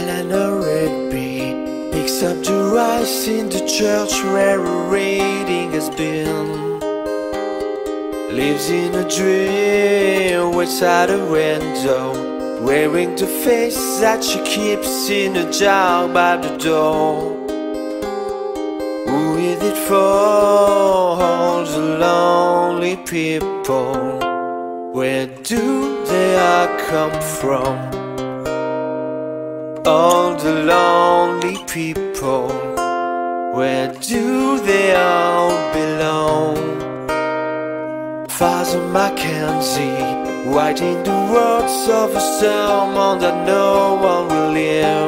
Eleanor Rigby picks up the rice in the church where a reading has been. Lives in a dream outside a window, wearing the face that she keeps in a jar by the door. Who is it for? All the lonely people. Where do they all come from? All the lonely people. Where do they all belong? Father Mackenzie, writing the words of a sermon that no one will hear.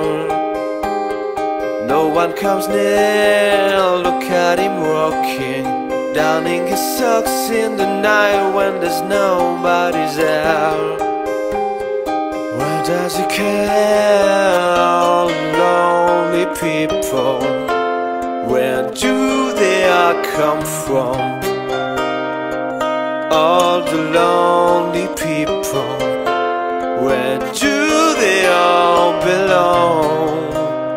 No one comes near, look at him walking, donning his socks in the night when there's nobody's there. Where does he care? All lonely people. Where do they all come from? All the lonely people. Where do they all belong?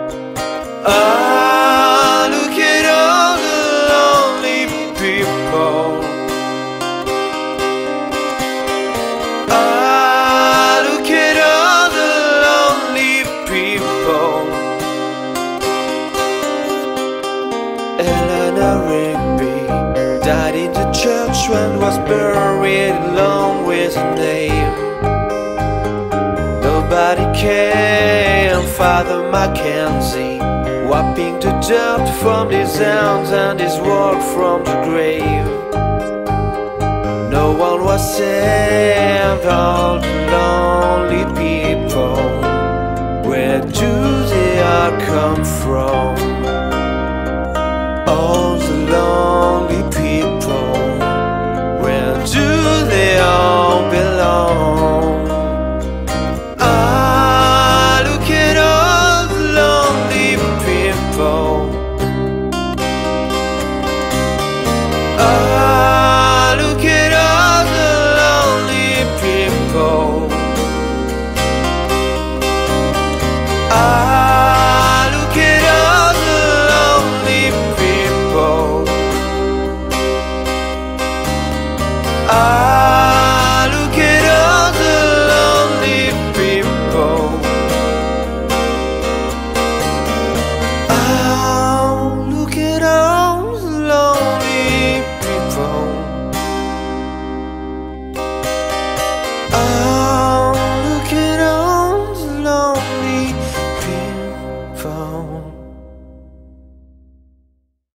Ah, look at all the lonely people. Ah, look at all the lonely people. Eleanor Rigby died in the church and was buried along with her name. Nobody came. Father Mackenzie, wiping the dirt from his hands and his walk from the grave. No one was saved. All the lonely people. Where do they all come from?